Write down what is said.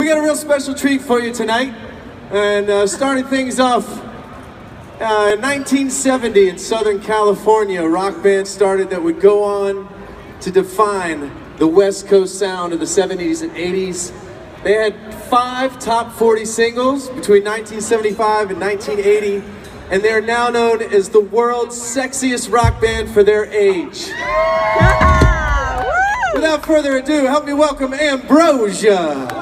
got a real special treat for you tonight, and starting things off, in 1970 in Southern California, a rock band started that would go on to define the West Coast sound of the 70s and 80s. They had 5 top 40 singles between 1975 and 1980, and they're now known as the world's sexiest rock band for their age. Without further ado, help me welcome Ambrosia.